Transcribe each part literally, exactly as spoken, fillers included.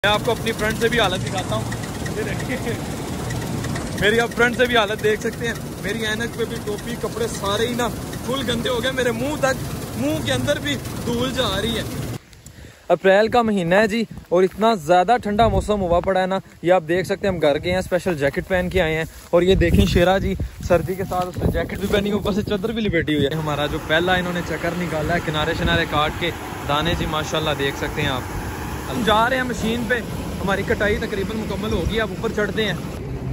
मैं आपको अपनी फ्रंट से भी हालत दिखाता हूँ। ये देखिए मेरी आप फ्रंट से भी हालत देख सकते हैं। मेरी ऐनक पे भी टोपी कपड़े सारे ही ना फुल गंदे हो गए। मेरे मुंह तक मुंह के अंदर भी धूल जा रही है। अप्रैल का महीना है जी और इतना ज़्यादा ठंडा मौसम हुआ पड़ा है ना। ये आप देख सकते हैं, हम घर गए हैं, स्पेशल जैकेट पहन के आए हैं। और ये देखें शेरा जी सर्दी के साथ उसने जैकेट भी पहनी, ऊपर से चादर भी लिपेटी हुई है। हमारा जो पहला इन्होंने चक्कर निकाला है किनारे शिनारे काट के, दाने जी माशाल्लाह देख सकते हैं आप। हम जा रहे हैं मशीन पे, हमारी कटाई तकरीबन मुकम्मल होगी। अब ऊपर चढ़ते हैं।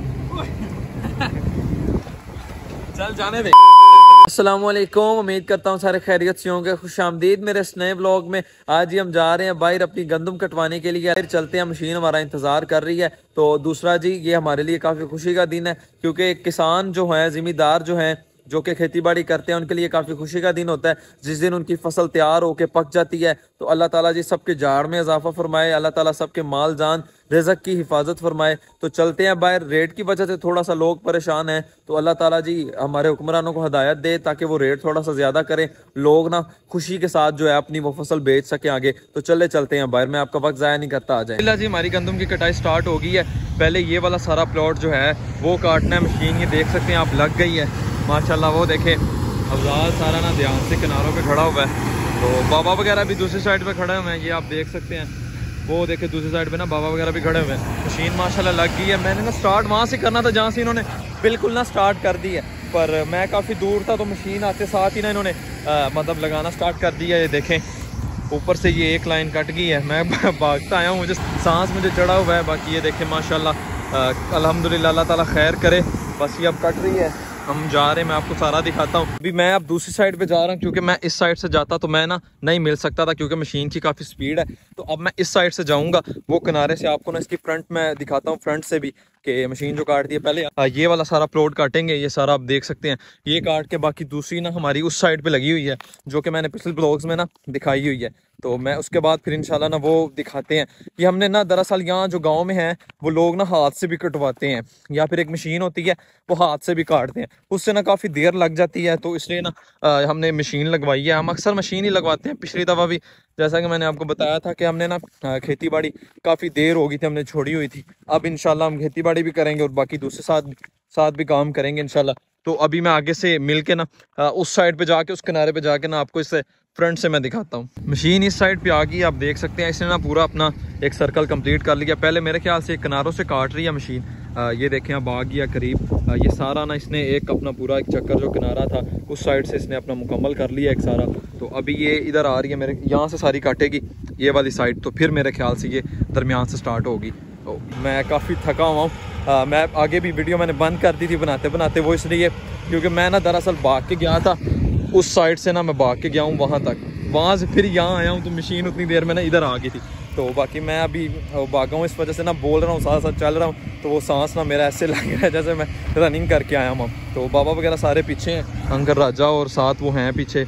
चल जाने दे। अस्सलामुअलैकुम, उम्मीद करता हूँ सारे खैरियत से होंगे। खुशामदीद मेरे इस नए ब्लॉग में। आज ही हम जा रहे हैं बाहर अपनी गंदम कटवाने के लिए। चलते हैं, मशीन हमारा इंतजार कर रही है। तो दूसरा जी ये हमारे लिए काफ़ी खुशी का दिन है, क्योंकि किसान जो हैं, ज़िम्मेदार जो हैं, जो कि खेती बाड़ी करते हैं, उनके लिए काफ़ी खुशी का दिन होता है जिस दिन उनकी फसल तैयार होकर पक जाती है। तो अल्लाह ताला जी सबके झाड़ में इजाफा फरमाए, अल्लाह ताला सबके माल जान रिज़्क़ की हिफाजत फरमाए। तो चलते हैं बाहर। रेट की वजह से थोड़ा सा लोग परेशान हैं, तो अल्लाह ताला जी हमारे हुक्मरानों को हदायत दे ताकि वो रेट थोड़ा सा ज़्यादा करें, लोग ना खुशी के साथ जो है अपनी वो फसल बेच सकें आगे। तो चले चलते हैं बाहर, मैं आपका वक्त ज़ाया नहीं करता, आ जाए जी। हमारी गंदम की कटाई स्टार्ट हो गई है। पहले ये वाला सारा प्लॉट जो है वो काटना है। मशीन ये देख सकते हैं आप लग गई है माशाल्लाह। वो देखें अफजाल सारा ना ध्यान से किनारों पे खड़ा हुआ है। तो बाबा वगैरह भी दूसरी साइड पे खड़े हुए हैं, ये आप देख सकते हैं। वो देखे दूसरी साइड पे ना बाबा वगैरह भी खड़े हुए हैं। मशीन माशाल्लाह लग गई है। मैंने ना स्टार्ट वहाँ से करना था जहाँ से इन्होंने बिल्कुल ना स्टार्ट कर दी है, पर मैं काफ़ी दूर था तो मशीन आते साथ ही ना इन्होंने आ, मतलब लगाना स्टार्ट कर दिया। ये देखें ऊपर से ये एक लाइन कट गई है। मैं भागता आया हूँ, मुझे सांस मुझे चढ़ा हुआ है। बाकी ये देखें माशाल्लाह अल्हम्दुलिल्लाह, अल्लाह ताला खैर करे। बस ये अब कट रही है, हम जा रहे हैं, मैं आपको सारा दिखाता हूँ। अभी मैं अब दूसरी साइड पे जा रहा हूँ, क्योंकि मैं इस साइड से जाता तो मैं ना नहीं मिल सकता था, क्योंकि मशीन की काफ़ी स्पीड है। तो अब मैं इस साइड से जाऊँगा, वो किनारे से आपको ना इसकी फ्रंट में दिखाता हूँ, फ्रंट से भी कि मशीन जो काटती है। पहले ये वाला सारा प्लॉट काटेंगे, ये सारा आप देख सकते हैं। ये काट के बाकी दूसरी ना हमारी उस साइड पे लगी हुई है, जो कि मैंने पिछले ब्लॉग्स में ना दिखाई हुई है। तो मैं उसके बाद फिर इंशाल्लाह ना वो दिखाते हैं। ये हमने ना दरअसल यहाँ जो गांव में है वो लोग ना हाथ से भी कटवाते हैं, या फिर एक मशीन होती है वो हाथ से भी काटते हैं। उससे ना काफ़ी देर लग जाती है, तो इसलिए ना आ, हमने मशीन लगवाई है। हम अक्सर मशीन ही लगवाते हैं। पिछली दफ़ा भी जैसा कि मैंने आपको बताया था कि हमने ना खेती बाड़ी काफ़ी देर हो गई थी, हमने छोड़ी हुई थी। अब इंशाल्लाह हम खेती बाड़ी भी करेंगे और बाकी दूसरे साथ साथ भी काम करेंगे इंशाल्लाह। तो अभी मैं आगे से मिल के ना उस साइड पे जाके, उस किनारे पे जाके ना आपको इससे फ्रंट से मैं दिखाता हूँ। मशीन इस साइड पे आ गई, आप देख सकते हैं। इसने ना पूरा अपना एक सर्कल कंप्लीट कर लिया। पहले मेरे ख्याल से किनारों से काट रही है मशीन। आ, ये देखें अब आ गया करीब। आ, ये सारा ना इसने एक अपना पूरा एक चक्कर जो किनारा था उस साइड से इसने अपना मुकम्मल कर लिया एक सारा। तो अभी ये इधर आ रही है, मेरे यहाँ से सारी काटेगी ये वाली साइड, तो फिर मेरे ख्याल से ये दरमियान से स्टार्ट होगी। तो मैं काफ़ी थका हुआ हूँ। मैं आगे भी वीडियो मैंने बंद कर दी थी बनाते बनाते, वो इसलिए क्योंकि मैं ना दरअसल भाग के गया था उस साइड से ना, मैं भाग के गया हूँ वहाँ तक, वहाँ से फिर यहाँ आया हूँ, तो मशीन उतनी देर में ना इधर आ गई थी। तो बाकी मैं अभी भागा हूँ, इस वजह से ना बोल रहा हूँ, साथ साथ चल रहा हूँ, तो वो सांस ना मेरा ऐसे लग रहा है जैसे मैं रनिंग करके आया हूँ। तो बाबा वगैरह सारे पीछे हैं, अंकल राजा और साथ वो हैं पीछे,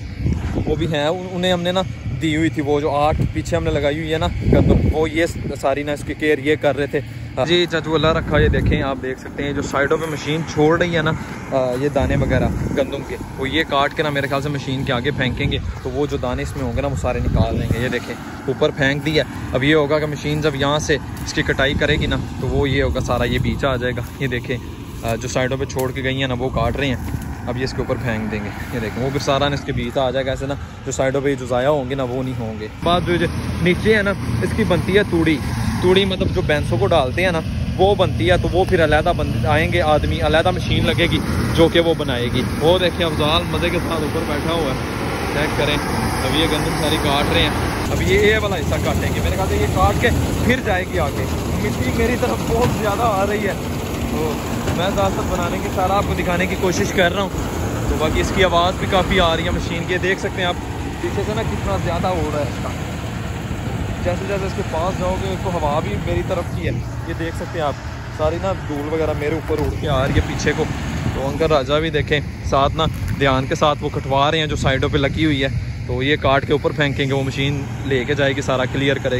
वो भी हैं। उन्हें हमने ना दी हुई थी वो जो आठ पीछे हमने लगाई हुई है ना गंदम, वो ये सारी ना इसकी केयर ये कर रहे थे जी। चाचू अल्लाह रखा। ये देखें आप देख सकते हैं जो साइडों पे मशीन छोड़ रही है ना आ, ये दाने वगैरह गंदम के, वो ये काट के ना मेरे ख्याल से मशीन के आगे फेंकेंगे, तो वो जो दाने इसमें होंगे ना वो सारे निकाल देंगे। ये देखें ऊपर फेंक दिया। अब ये होगा कि मशीन जब यहाँ से इसकी कटाई करेगी ना, तो वो ये होगा सारा ये बीच आ जाएगा। ये देखें जो साइडों पर छोड़ के गई हैं ना वो काट रहे हैं, अब ये इसके ऊपर फेंक देंगे। ये देखें वो फिर सारा ना इसके बीच आ जाएगा ऐसे ना, जो साइडों पे जो ज़ाया होंगे ना वो नहीं होंगे। बात जो नीचे है ना इसकी बनती है तूड़ी। तूड़ी मतलब जो भैंसों को डालते हैं ना वो बनती है, तो वो फिर अलहदा बन आएंगे आदमी, अलहदा मशीन लगेगी जो कि वो बनाएगी। वो देखें अफजाल मज़े के साथ ऊपर बैठा हुआ है, चेक करें। अब ये गंदम सारी काट रहे हैं। अब ये ये वाला हिस्सा काटेंगे, मेरे ख्याल से ये काट के फिर जाएगी आगे। मिट्टी मेरी तरफ बहुत ज़्यादा आ रही है, तो मैं ज़्यादातर बनाने की सारा आपको दिखाने की कोशिश कर रहा हूँ। तो बाकी इसकी आवाज़ भी काफ़ी आ रही है मशीन की, देख सकते हैं आप पीछे से ना कितना ज़्यादा हो रहा है इसका। जैसे जैसे इसके पास जाओगे तो हवा भी मेरी तरफ की है, ये देख सकते हैं आप, सारी ना धूल वगैरह मेरे ऊपर उड़ के आ रही है पीछे को। तो अंकल राजा भी देखें साथ ना ध्यान के साथ वो कटवा रहे हैं जो साइडों पे लगी हुई है, तो ये काट के ऊपर फेंकेंगे, वो मशीन लेके जाएगी, सारा क्लियर करेगी इसे।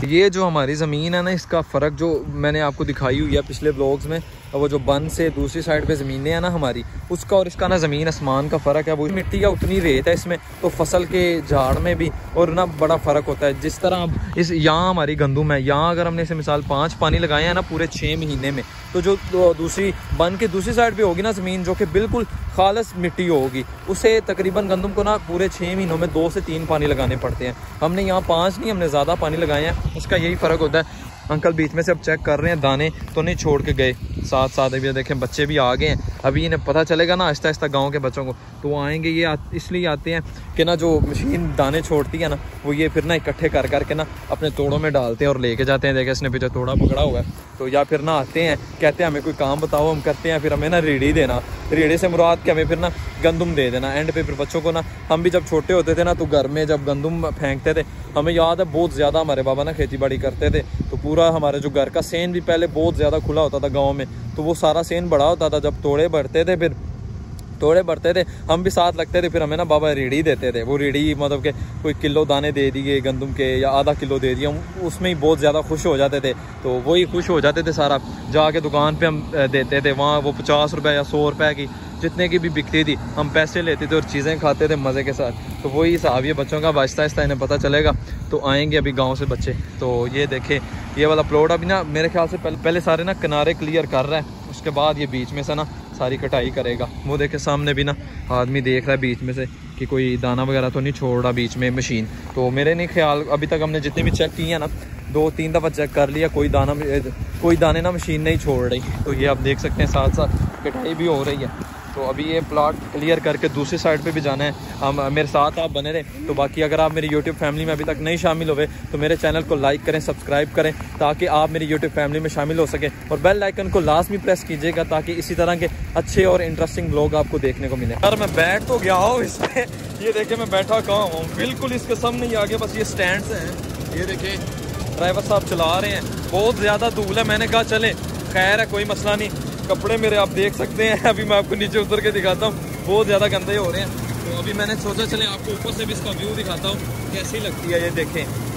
ये जो हमारी ज़मीन है ना, इसका फ़र्क जो मैंने आपको दिखाई हुई है पिछले ब्लॉग्स में, वो जो बन से दूसरी साइड पे ज़मीनें हैं ना हमारी, उसका और इसका ना ज़मीन आसमान का फ़र्क है। वो मिट्टी का उतनी रेत है इसमें, तो फसल के झाड़ में भी और ना बड़ा फ़र्क होता है। जिस तरह अब इस यहाँ हमारी गंदुम है, यहाँ अगर हमने इसे मिसाल पाँच पानी लगाए हैं ना पूरे छः महीने में, तो जो दूसरी बन के दूसरी साइड पर होगी ना ज़मीन, जो कि बिल्कुल खालस मिट्टी होगी, उसे तकरीबन गंदुम को ना पूरे छः महीनों में दो से तीन पानी लगाने पड़ते हैं। हमने यहाँ पाँच नहीं, हमने ज़्यादा पानी लगाए हैं, इसका यही फ़र्क होता है। अंकल बीच में से अब चेक कर रहे हैं, दाने तो नहीं छोड़ के गए साथ साथ। अभी देखें बच्चे भी आ गए हैं, अभी इन्हें पता चलेगा ना आहिस्ता आहिस्ता गांव के बच्चों को, तो वो आएंगे। ये आ, इसलिए आते हैं कि ना जो मशीन दाने छोड़ती है ना, वो ये फिर ना इकट्ठे कर करके ना अपने तोड़ों में डालते हैं और लेके जाते हैं। देखें इसने पीछे तोड़ा पकड़ा हुआ है, तो या फिर ना आते हैं, कहते हैं हमें कोई काम बताओ, हम करते हैं, फिर हमें ना रेड़ी देना, रेड़ी से मुराद के हमें फिर ना गंदुम दे देना एंड पे। फिर बच्चों को ना, हम भी जब छोटे होते थे ना, तो घर में जब गंदुम फेंकते थे, हमें याद है बहुत ज़्यादा हमारे बाबा ना खेती बाड़ी करते थे, तो पूरा हमारे जो घर का सेन भी पहले बहुत ज़्यादा खुला होता था गांव में, तो वो सारा सेन बड़ा होता था। जब तोड़े बढ़ते थे, फिर तोड़े बढ़ते थे, हम भी साथ लगते थे, फिर हमें ना बाबा रेड़ी देते थे। वो रेड़ी मतलब कि कोई किलो दाने दे दिए गंदुम के या आधा किलो दे दिए, हम उसमें ही बहुत ज़्यादा खुश हो जाते थे। तो वही खुश हो जाते थे सारा, जाके दुकान पे हम देते थे, वहाँ वो पचास रुपये या सौ रुपये की जितने की भी बिकती थी, हम पैसे लेते थे और चीज़ें खाते थे मज़े के साथ। तो वही हिसाब ये बच्चों का आहिस्ता आहिस्ता इन्हें पता चलेगा, तो आएंगे अभी गाँव से बच्चे। तो ये देखें, ये वाला प्लॉट अभी ना मेरे ख्याल से पहले, पहले सारे ना किनारे क्लियर कर रहा है, उसके बाद ये बीच में से ना सारी कटाई करेगा। वो देखे सामने भी ना आदमी देख रहा है बीच में से कि कोई दाना वगैरह तो नहीं छोड़ रहा बीच में मशीन। तो मेरे नहीं ख्याल, अभी तक हमने जितने भी चेक किए हैं ना, दो तीन दफ़ा चेक कर लिया, कोई दाना कोई दाने ना मशीन नहीं छोड़ रही। तो ये आप देख सकते हैं साथ साथ कटाई भी हो रही है। तो अभी ये प्लॉट क्लियर करके दूसरी साइड पे भी जाना है। हम मेरे साथ आप बने रहें। तो बाकी अगर आप मेरी यूट्यूब फैमिली में अभी तक नहीं शामिल हुए, तो मेरे चैनल को लाइक करें, सब्सक्राइब करें, ताकि आप मेरी यूट्यूब फैमिली में शामिल हो सकें, और बेल आइकन को लाजमी प्रेस कीजिएगा, ताकि इसी तरह के अच्छे और इंटरेस्टिंग ब्लॉग आपको देखने को मिले। यार मैं बैठ तो गया हूँ इसमें, ये देखे मैं बैठा कहाँ हूँ, बिल्कुल इसके सामने ही आगे बस ये स्टैंड से हैं। ये देखे ड्राइवर साहब चला रहे हैं, बहुत ज़्यादा धूल है। मैंने कहा चले, खैर है, कोई मसला नहीं। कपड़े मेरे आप देख सकते हैं, अभी मैं आपको नीचे उतर के दिखाता हूँ, बहुत ज़्यादा गंदे हो रहे हैं। तो अभी मैंने सोचा चले आपको ऊपर से भी इसका व्यू दिखाता हूँ कैसी लगती है। ये देखें,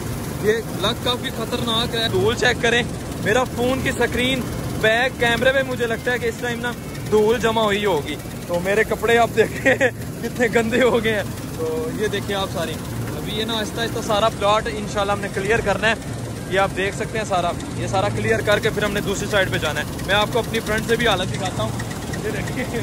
ये लग काफ़ी खतरनाक है। धूल चेक करें, मेरा फ़ोन की स्क्रीन, बैक कैमरे में मुझे लगता है कि इस टाइम ना धूल जमा हुई होगी। तो मेरे कपड़े आप देखें कितने गंदे हो गए हैं। तो ये देखिए आप सारी, अभी ये ना आहिस्ता आहिस्ता सारा प्लॉट इंशाल्लाह हमने क्लियर करना है। ये आप देख सकते हैं सारा, ये सारा क्लियर करके फिर हमने दूसरी साइड पे जाना है। मैं आपको अपनी फ्रंट से भी हालत दिखाता हूँ, ये देखिए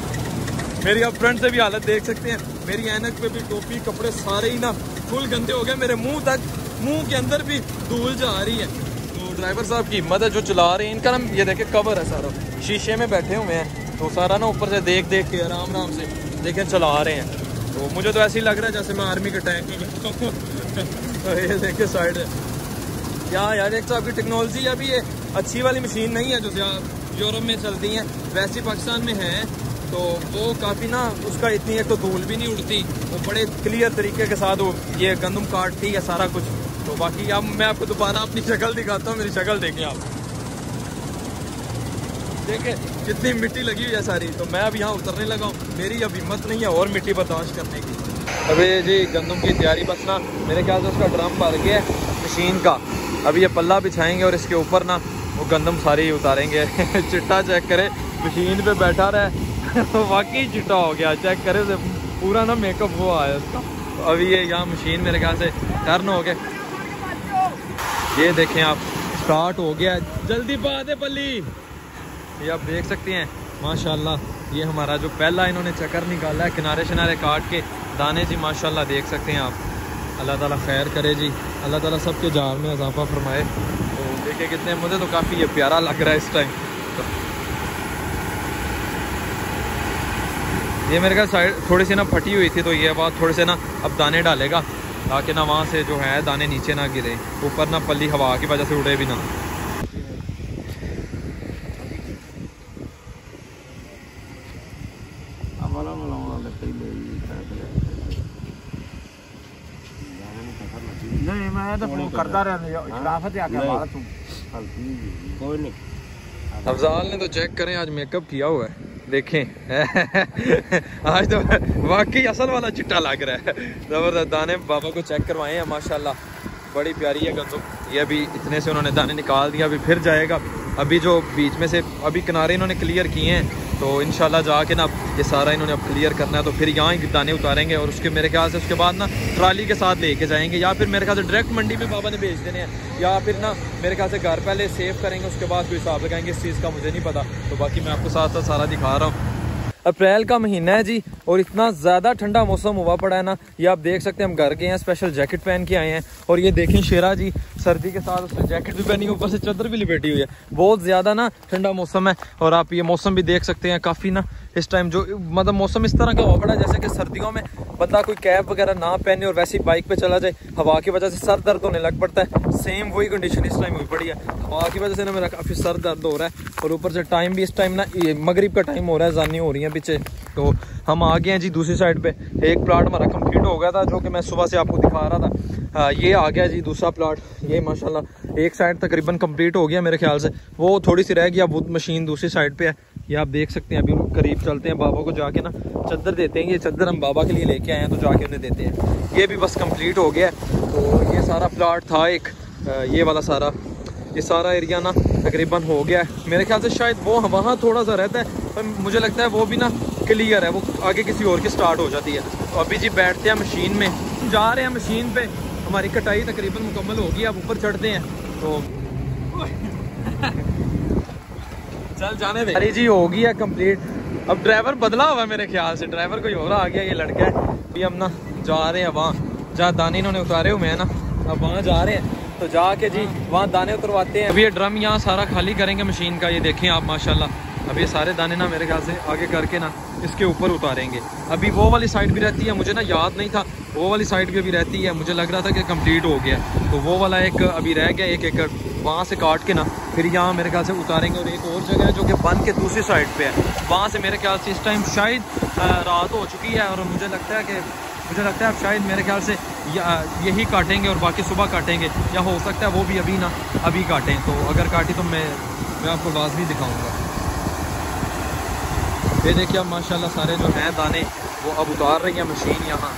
मेरी आप फ्रंट से भी हालत देख सकते हैं। मेरी ऐनक पे भी, टोपी, कपड़े सारे ही ना फुल गंदे हो गए, मेरे मुंह तक, मुंह के अंदर भी धूल जा रही है। तो ड्राइवर साहब की हिम्मत है जो चला रहे हैं, इनका ना ये देखे कवर है सारा, शीशे में बैठे हुए हैं, तो सारा ना ऊपर से देख देख के आराम आराम से देखें चला रहे हैं। तो मुझे तो ऐसे ही लग रहा है जैसे मैं आर्मी के टैंक में बैठा हूँ। ये देखे साइड क्या यार, एक तो आपकी टेक्नोलॉजी अभी ये अच्छी वाली मशीन नहीं है जो यूरोप में चलती हैं, वैसे पाकिस्तान में है। तो वो काफ़ी ना, उसका इतनी एक तो धूल भी नहीं उड़ती, वो बड़े क्लियर तरीके के साथ वो ये गंदम काटती है सारा कुछ। तो बाकी अब मैं आपको दोबारा अपनी शक्ल दिखाता हूँ, मेरी शक्ल देखें आप, देखें कितनी मिट्टी लगी हुई है सारी। तो मैं अब यहाँ उतरने लगा हूँ, मेरी अब हिम्मत नहीं है और मिट्टी बर्दाश्त करने की। अभी जी गंदम की तैयारी, बस ना मेरे ख्याल से उसका ड्रम भर गया है मशीन का। अभी ये पल्ला बिछाएंगे और इसके ऊपर ना वो गंदम सारी उतारेंगे। चिट्टा चेक करे, मशीन पे बैठा रहे वाकई चिट्टा हो गया, चेक करे से पूरा ना मेकअप हुआ है उसका। तो अभी ये यहाँ मशीन मेरे ख्याल से टर्न हो गए, ये देखें आप, स्टार्ट हो गया, जल्दी पा दे पल्ली। ये आप देख सकते हैं माशाल्लाह, ये हमारा जो पहला इन्होंने चक्कर निकाला है किनारे शिनारे काट के, दाने जी माशाल्लाह देख सकते हैं आप। अल्लाह ताला खैर करे जी, अल्लाह ताला सबके जार में इजाफा फरमाए। तो देखिए कितने, मुझे तो काफ़ी ये प्यारा लग रहा है इस टाइम। तो ये मेरे ख्याल साइड थोड़ी सी ना फटी हुई थी, तो ये बात थोड़े से ना अब दाने डालेगा, ताकि ना वहाँ से जो है दाने नीचे ना गिरे, ऊपर ना पल्ली हवा की वजह से उड़े भी ना। नहीं मैं तो फोन करता रहा, खिलाफत आके हमारा तू कोई नहीं। अफजाल ने तो चेक करें आज मेकअप किया हुआ है, देखें आज तो वाकई असल वाला चिट्टा लग रहा है, जबरदस्त। दाने बाबा को चेक करवाए हैं माशाल्लाह, बड़ी प्यारी है गंदम। ये अभी इतने से उन्होंने दाने निकाल दिया, अभी फिर जाएगा। अभी जो बीच में से अभी किनारे इन्होंने क्लियर किए हैं, तो इंशाल्लाह जाके ना ये सारा इन्होंने अब क्लियर करना है, तो फिर यहाँ ही दाने उतारेंगे और उसके मेरे ख्याल से उसके बाद ना ट्राली के साथ लेके जाएंगे, या फिर मेरे ख्याल से डायरेक्ट मंडी में बाबा ने भेज देने हैं, या फिर ना मेरे ख्याल से घर पहले सेव करेंगे, उसके बाद कोई हिसाब लगाएंगे। इस चीज़ का मुझे नहीं पता, तो बाकी मैं आपको साथ साथ सारा दिखा रहा हूँ। अप्रैल का महीना है जी, और इतना ज़्यादा ठंडा मौसम हुआ पड़ा है ना, ये आप देख सकते हैं। हम घर गए हैं, स्पेशल जैकेट पहन के आए हैं, और ये देखें शेरा जी सर्दी के साथ उसने जैकेट भी पहनी है, ऊपर से चादर भी लिपेटी हुई है। बहुत ज़्यादा ना ठंडा मौसम है, और आप ये मौसम भी देख सकते हैं काफ़ी ना इस टाइम जो मतलब मौसम इस तरह का हुआ पड़ा है जैसे कि सर्दियों में बंदा कोई कैप वगैरह ना पहने और वैसे ही बाइक पे चला जाए, हवा की वजह से सर दर्द होने लग पड़ता है। सेम वही कंडीशन इस टाइम हुई पड़ी है, हवा की वजह से ना मेरा काफ़ी सर दर्द हो रहा है, और ऊपर से टाइम भी इस टाइम ना मगरिब का टाइम हो रहा है, जानी हो रही है पीछे। तो हम आ गए हैं जी दूसरी साइड पे। एक प्लाट हमारा कंप्लीट हो गया था जो कि मैं सुबह से आपको दिखा रहा था। आ, ये आ गया जी दूसरा प्लाट। ये माशाल्लाह एक साइड तकरीबन कंप्लीट हो गया मेरे ख्याल से, वो थोड़ी सी रह गई, अब मशीन दूसरी साइड पे है। ये आप देख सकते हैं। अभी करीब चलते हैं, बाबा को जाके ना चादर देते हैं। ये चादर हम बाबा के लिए लेके आए हैं, तो जाके उन्हें देते हैं। ये भी बस कंप्लीट हो गया है। तो ये सारा प्लाट था एक, ये वाला सारा ये सारा एरिया ना तकरीबन हो गया है मेरे ख्याल से। शायद वो वहाँ थोड़ा सा रहता है, पर मुझे लगता है वो भी ना क्लियर है, वो आगे किसी और की स्टार्ट हो जाती है। तो अभी जी बैठते हैं मशीन में, जा रहे हैं मशीन पे। हमारी कटाई तकरीबन मुकम्मल होगी, अब ऊपर चढ़ते हैं। तो चल जाने दे। अरे जी हो गई है कंप्लीट। अब ड्राइवर बदला हुआ है मेरे ख्याल से, ड्राइवर कोई और आ गया। ये लड़का है। अभी हम ना जा रहे हैं वहाँ जहाँ दाने इन्होंने उतारे हुए हैं ना, अब वहाँ जा रहे हैं। तो जाके जी वहाँ दाने उतरवाते हैं। अभी ये ड्रम यहाँ सारा खाली करेंगे मशीन का। ये देखें आप माशाल्लाह, अब ये सारे दाने ना मेरे ख्याल से आगे करके ना इसके ऊपर उतारेंगे। अभी वो वाली साइड भी रहती है, मुझे ना याद नहीं था, वो वाली साइड भी अभी रहती है। मुझे लग रहा था कि कंप्लीट हो गया, तो वो वाला एक अभी रह गया, एक एकड़ वहाँ से काट के ना फिर यहाँ मेरे ख्याल से उतारेंगे। और एक और जगह है जो कि बन के दूसरी साइड पे है, वहाँ से मेरे ख्याल से इस टाइम शायद रात हो चुकी है, और मुझे लगता है कि मुझे लगता है अब शायद मेरे ख्याल से यही काटेंगे और बाकी सुबह काटेंगे, या हो सकता है वो भी अभी ना अभी काटें। तो अगर काटी तो मैं मैं आपको लाजमी दिखाऊंगा। ये देखिए अब माशाल्लाह सारे जो हैं दाने वो अब उतार रही है मशीन यहाँ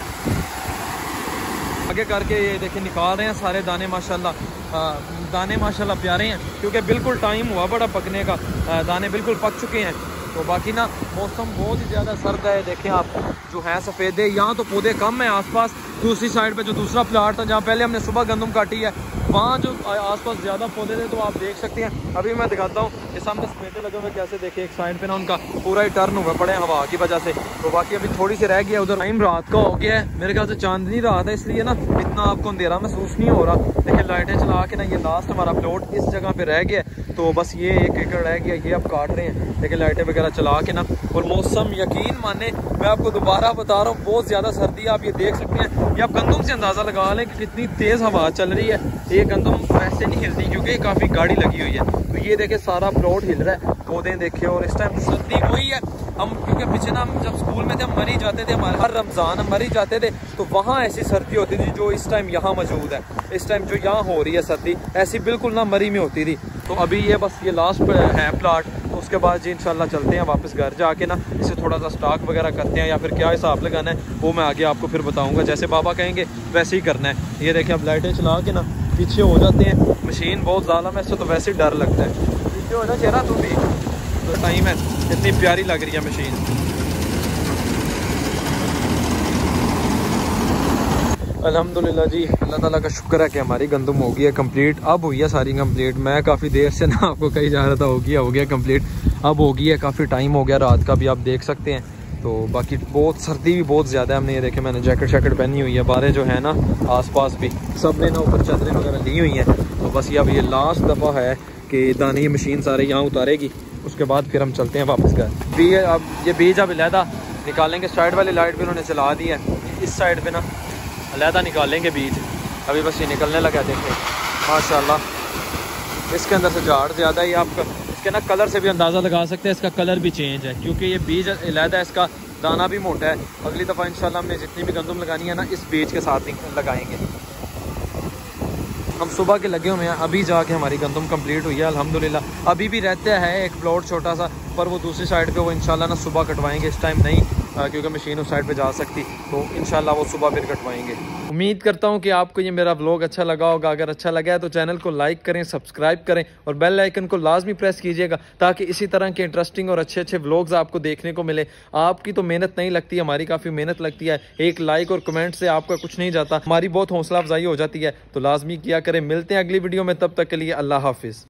आगे करके। ये देखिए निकाल रहे हैं सारे दाने माशाल्लाह। दाने माशाल्लाह प्यारे हैं, क्योंकि बिल्कुल टाइम हुआ बड़ा पकने का, दाने बिल्कुल पक चुके हैं। तो बाकी ना मौसम बहुत ही ज़्यादा सर्द है। देखें आप जो है सफ़ेदे, यहाँ तो पौधे कम हैं आसपास। दूसरी साइड पे जो दूसरा प्लाट था जहाँ पहले हमने सुबह गंदम काटी है, वहाँ जो आसपास ज़्यादा पौधे थे, तो आप देख सकते हैं। अभी मैं दिखाता हूँ, ये सामने सफेदे लगे हुए कैसे, देखिए एक साइड पे ना उनका पूरा ही टर्न हुए पड़े हैं हवा की वजह से। तो बाकी अभी थोड़ी सी रह गई है उधर। टाइम रात का हो गया है, मेरे ख्याल से चांदनी रात है, इसलिए ना इतना आपको अंधेरा महसूस नहीं हो रहा। लेकिन लाइटें चला के ना ये लास्ट हमारा प्लॉट इस जगह पे रह गया, तो बस ये एक एकड़ रह गया, ये अब काट रहे हैं। लेकिन लाइटें वगैरह चला के ना, और मौसम यकीन माने मैं आपको दोबारा बता रहा हूँ, बहुत ज़्यादा सर्दी है। आप ये देख सकते हैं, ये आप गंदम से अंदाज़ा लगा लें कि कितनी तेज़ हवा चल रही है। ये गंदम वैसे नहीं हिलती क्योंकि काफ़ी गाड़ी लगी हुई है। तो ये देखे सारा प्लॉट हिल रहा है, पौधे देखे। और इस टाइम सर्दी वही है, हम क्योंकि पीछे ना हम जब स्कूल में थे हम मरी जाते थे, हमारे हर रमज़ान हम मरी जाते थे, तो वहाँ ऐसी सर्दी होती थी जो इस टाइम यहाँ मौजूद है। इस टाइम जो यहाँ हो रही है सर्दी, ऐसी बिल्कुल ना मरी में होती थी। तो अभी ये बस ये लास्ट है प्लाट, तो उसके बाद जी इंशाल्लाह चलते हैं वापस घर जाके ना इसे थोड़ा सा स्टॉक वगैरह करते हैं, या फिर क्या हिसाब लगाना है वो मैं आगे आपको फिर बताऊँगा। जैसे बाबा कहेंगे वैसे ही करना है। ये देखें अब लाइटें चला के ना पीछे हो जाते हैं। मशीन बहुत ज़्यादा में से तो वैसे ही डर लगता है। पीछे हो ना चेहरा तू भी, तो टाइम है, इतनी प्यारी लग रही है मशीन। अल्हम्दुलिल्लाह जी, अल्लाह ताला का शुक्र है कि हमारी गंदम हो गई है कंप्लीट। अब हुई है सारी कंप्लीट। मैं काफ़ी देर से ना आपको कहीं जा रहा था, हो गया हो गया कंप्लीट। अब हो गई है, काफ़ी टाइम हो गया रात का भी, आप देख सकते हैं। तो बाकी बहुत सर्दी भी बहुत ज़्यादा है। हमने ये देखे, मैंने जैकेट शैकेट पहनी हुई है। बारे जो है ना आसपास भी सब ने ना ऊपर चादरें वगैरह ली हुई हैं। तो बस ये अब ये लास्ट दफ़ा है कि दाने की मशीन सारे यहाँ उतारेगी, उसके बाद फिर हम चलते हैं वापस घर। भी अब ये बीज अब अलहदा निकालेंगे। साइड वाली लाइट भी उन्होंने चला दी है, इस साइड पर ना अलहदा निकालेंगे बीज। अभी बस ये निकलने लगा, देखें माशाल्लाह। इसके अंदर से झाड़ ज़्यादा है। आप इसके ना कलर से भी अंदाज़ा लगा सकते हैं, इसका कलर भी चेंज है क्योंकि ये बीज अलहदा है, इसका दाना भी मोटा है। अगली दफ़ा इंशाल्लाह हमने जितनी भी गंदम लगानी है ना इस बीज के साथ लगाएंगे। हम सुबह के लगे हुए हैं, अभी जाके हमारी गंदम कंप्लीट हुई है अल्हम्दुलिल्लाह। अभी भी रहता है एक प्लॉट छोटा सा, पर वो दूसरी साइड पे वो इंशाल्लाह ना सुबह कटवाएंगे। इस टाइम नहीं, क्योंकि मशीन उस साइड पे जा सकती, तो इंशाल्लाह वो सुबह फिर कटवाएंगे। उम्मीद करता हूँ कि आपको ये मेरा व्लॉग अच्छा लगा होगा। अगर अच्छा लगा है तो चैनल को लाइक करें, सब्सक्राइब करें और बेल आइकन को लाजमी प्रेस कीजिएगा, ताकि इसी तरह के इंटरेस्टिंग और अच्छे अच्छे व्लॉग्स आपको देखने को मिले। आपकी तो मेहनत नहीं लगती, हमारी काफ़ी मेहनत लगती है। एक लाइक और कमेंट से आपका कुछ नहीं जाता, हमारी बहुत हौसला अफजाई हो जाती है। तो लाजमी किया करें। मिलते हैं अगली वीडियो में, तब तक के लिए अल्लाह हाफिज़।